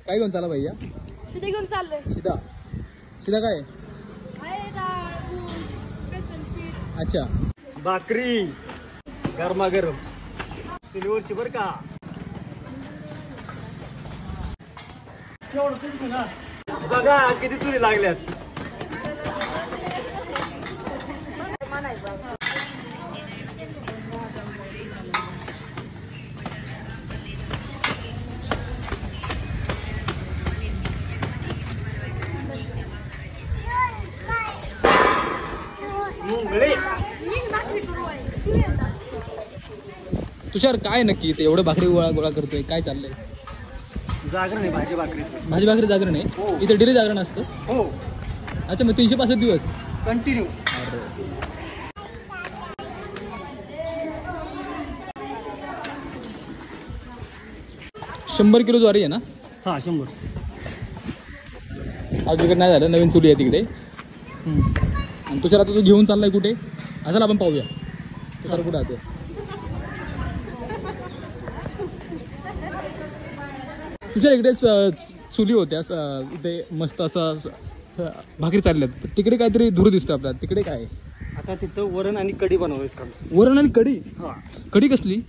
काय घेऊन चाला भैया? शिदा घेऊन चाललोय. शिदा शिदा काय? अच्छा भाकरी गरमागरम चुलीवरची बर का. बघा किती चुली लागल्यात. तुषार काय नक्की ते एवढं भाकरी गोळा करतोय, काय चाललंय? जागरण आहे भाजी भाकरीचं. भाजी भाकरी जागरण आहे इथे डेली जागरण असतं? हो. अच्छा मग 365 दिवस कंटिन्यू. 100 किलो ज्वारी आहे ना? हा 100. आज तिकडे नाही झालं, नवीन चुली आहे तिकडे. आणि तुषार आता तू घेऊन चाललाय कुठे? असाल आपण पाहूया तुषार कुठे आहे. तुझ्या इकडे चुली होत्या इथे मस्त असं भाकरी चालल्यात, तिकडे काहीतरी धूर दिसतो आपल्याला, तिकडे काय? आता तिथं वरण आणि कढी बनवायचं काम. वरण आणि कढी? हा. कढी कसली?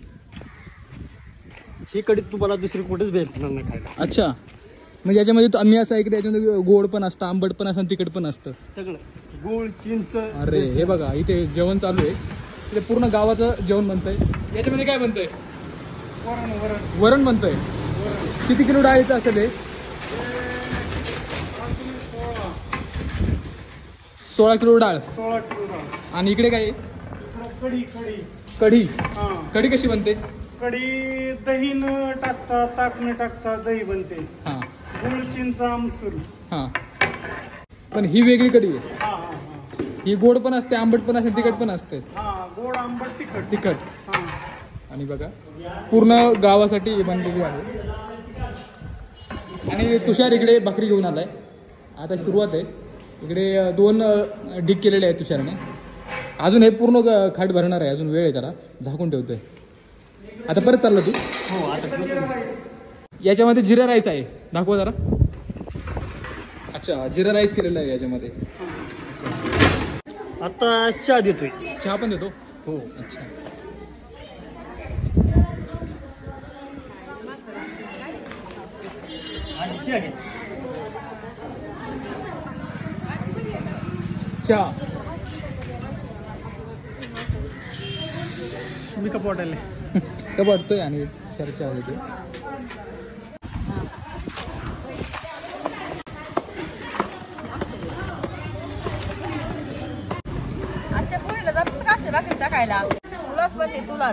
ही कढी तुम्हाला दुसरी कुठेच भेटणार नाही खायला. अच्छा म्हणजे याच्यामध्ये मी असं ऐकलं याच्यामध्ये गोड पण असतं, आंबट पण असतं, तिखट पण असतं सगळं. गुळ चिंच. अरे हे बघा इथे जेवण चालू आहे, इथे पूर्ण गावाचं जेवण बनतंय. याच्यामध्ये काय बनतंय? वरण बनतंय. किती किलो डाळीचं असेल हे? 16 किलो डाळ. 16 किलो डाळ. आणि इकडे काय? कढी. कढी. हा. कढी कशी बनते? कढी दही न टाकता ताक न टाकता दही बनते. हा. गुळ चिंच आमसूल. हा पण ही वेगळी कढी आहे. हा हा हा. ही गोड पण असते, आंबट पण असते, तिखट पण असते. हा गोड आंबट तिखट. तिखट. हा. आणि बघा पूर्ण गावासाठी बनलेली आहे. आणि तुषार इकडे भाकरी घेऊन आलाय. आता सुरुवात आहे. इकडे 2 डिग केलेले आहेत तुषारने. अजून हे पूर्ण खाट भरणार आहे, अजून वेळ आहे त्याला, झाकून ठेवतोय. आता परत चाललं तू? हो आता. याच्यामध्ये जिरा राईस आहे, दाखवा जरा. अच्छा जिरा राईस केलेला आहे याच्यामध्ये. आता चहा देतोय. चहा पण देतो? हो. अच्छा चहा घे. चहा मी कप वाटायला तर वाटतोय आणि चहा देतो. आजच्या पोरीला जमत का असते भाकरी टाकायला? तुलाच पण ते तुलाच.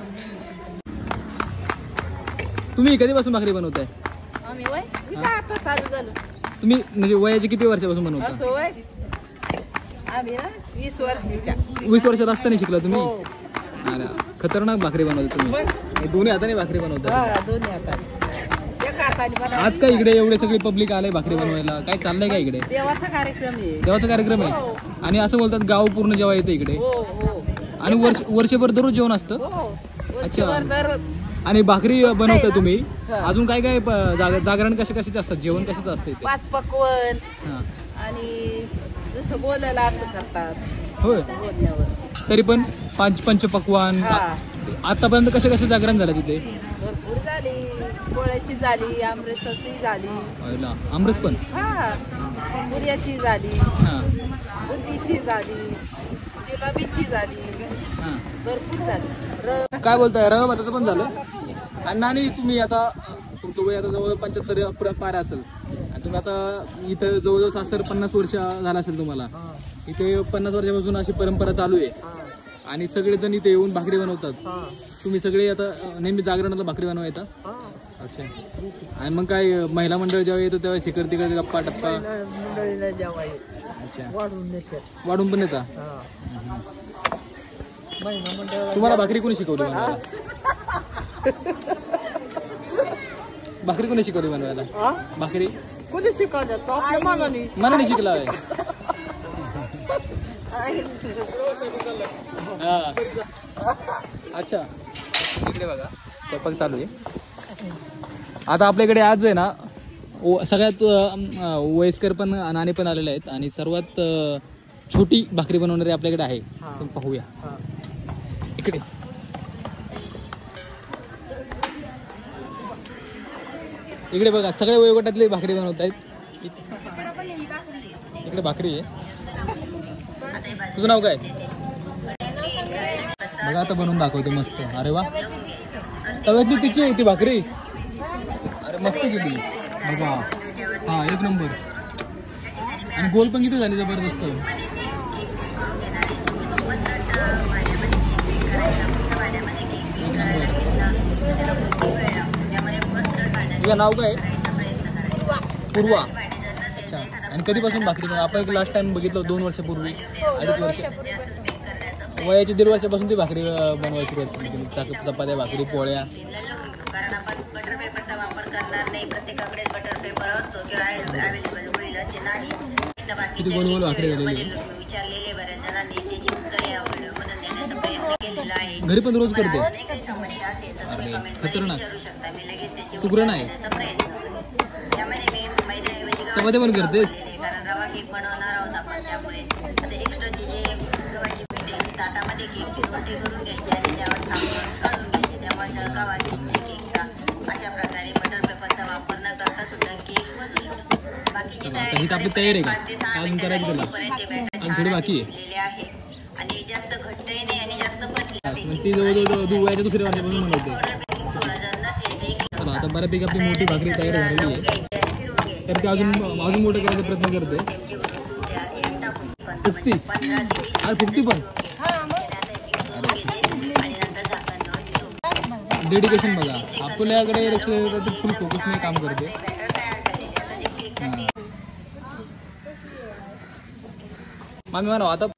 तुम्ही कधीपासून भाकरी बनवताय? आम्ही वय काय आता चालू झालं. तुम्ही म्हणजे वयाचे किती वर्षापासून बनवता? असं वय आम्ही ना 20 वर्षाच्या. 20 वर्षात असताना शिकला तुम्ही? हो. अरे खतरनाक भाकरी बनवता तुम्ही. हे दोन्ही हाताने भाकरी बनवता? हा दोन्ही हाताने. एका हाताने बनवते. आज काय इकडे एवढे सगळे पब्लिक आले भाकरी बनवायला, काय चाललंय का इकडे? देवाचा कार्यक्रम आहे. देवाचा कार्यक्रम आहे. आणि असं बोलतात गाव पूर्ण जेव्हा येतं इकडे. हो हो. आणि वर्षभर दररोज जेवण असतं? हो. अच्छा. दररोज. आणि भाकरी बनवता तुम्ही, अजून काय काय जागरण कशाचे असतात, जेवण कशाचं असतं इथे? 5 पक्वान्न हां. आणि जसं बोलायला असं करतात. होय. बोलण्यावर तरी पण 5 पंचपक्वान्न. आतापर्यंत कसे जागरण झालं तिथे? भरपूर झाली. पोळ्याची झाली, आमरसाची झाली. आमरस पण? हा. पुऱ्याची झाली. हां. बुंदीची झाली, जिलेबीची झाली. हां. भरपूर झाली. काय बोलताय, रवा भाताचं पण झालं? आणि तुम्ही आता तुमचं वय आता जवळ 75 पार असेल, आणि तुम्ही आता इथं जवळजवळ सासर 50 वर्ष झाला असेल तुम्हाला. इथे 50 वर्षापासून अशी परंपरा चालू आहे. आणि सगळेजण इथे येऊन भाकरी बनवतात. तुम्ही सगळे आता नेहमी जागरणाला भाकरी बनवा येतात? अच्छा. आणि मग काय महिला मंडळ जेव्हा येतं तेव्हा शिकड तिकडे गप्पा टप्पा? मंडळीला जेव्हा अच्छा. वाढून पण येतात? तुम्हाला भाकरी कोणी शिकवली बनवायला? भाकरी कोणी शिकवली बनवायला? भाकरी कोणी शिकवलं? तो आपल्या मनाने. मनाने शिकला आहे. अच्छा इकडे बघा स्वयंपाक चालू आहे. आता आपल्याकडे आज आहे ना सगळ्यात वयस्कर पण नाणे पण आलेले आहेत आणि सर्वात छोटी भाकरी बनवणारी आपल्याकडे आहे. आपण पाहूया इकडे. इकडे बघा सगळे वयोगटातले भाकरी बनवत आहेत. इकडे भाकरी आहे. तुझं नाव काय? बघा आता बनवून दाखवतो मस्त. अरे वा, तव्यातली तिची आहे ती भाकरी. अरे मस्त केली बघा. हा एक नंबर. आणि गोल पण किती झाली जबरदस्त. तुझं नाव काय? पूर्वा. अच्छा. आणि कधीपासून भाकरी आपण एक लास्ट टाइम बघितलं 2 वर्षापूर्वी, 2.5 वर्ष. वयाची 1.5 वर्षापासून ती भाकरी बनवायची सुरुवात. चपात्या, भाकरी, पोळ्या. कारण आपण बटर पेपरचा वापर करणार नाही. प्रत्येकाकडे बटर पेपर असतो किंवा अवेलेबल होईल असे नाही. किती गोल गोल भाकरी झालेली आहे. विचारलेले बऱ्याच जणांनी त्याची उत्तरे बनवून देण्याचा प्रयत्न केलेला आहे. घरी पण रोज करते. काही समस्या असेल तर तुम्ही कमेंटमध्ये विचारू शकता. मी लगेच त्याची सुग्रण आहे. प्रयत्न करेन. यामध्ये मी मैद्याऐवजी चपात्या पण करतेस. कारण रवा केक बनवणार आहोत आपण. त्यामुळे आता एक्स्ट्राची जे गव्हाची पीठ आहे ताटामध्ये केक रोटे करून घ्यायचे आणि त्यावर थांबून काढून घ्यायचे. त्यामुळे जळगावा केकचा अशा प्रकारे बटर पेपरचा वापर न करता सुद्धा केक बनवू शकतो. बाकीची आपली तयारी आहे का? अजून करायची थोडी बाकी आहे आणि जास्त घट्टही नाही आणि जास्त पतली. ती जवळजवळ वयाच्या दुसऱ्या वर्षापासून बनवते. आता बऱ्यापैकी आपली मोठी भाकरी तयार झालेली आहे. तर ते अजून मोठं करायचा प्रयत्न करते. फुकती. अरे फुकती पण. डेडिकेशन बघा. आपल्याकडे लक्ष फुल फोकसने काम करते. मामी म्हणा आता